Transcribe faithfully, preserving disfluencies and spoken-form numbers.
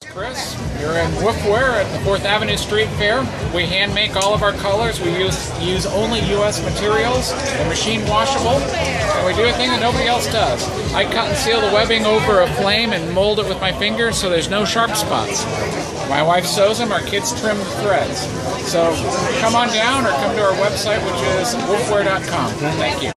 Chris. You're in WoofWare at the fourth Avenue Street Fair. We hand make all of our colors. We use use only U S materials. They're machine washable. And we do a thing that nobody else does. I cut and seal the webbing over a flame and mold it with my fingers so there's no sharp spots. My wife sews them, our kids trim the threads. So come on down or come to our website, which is woofware dot com. Thank you.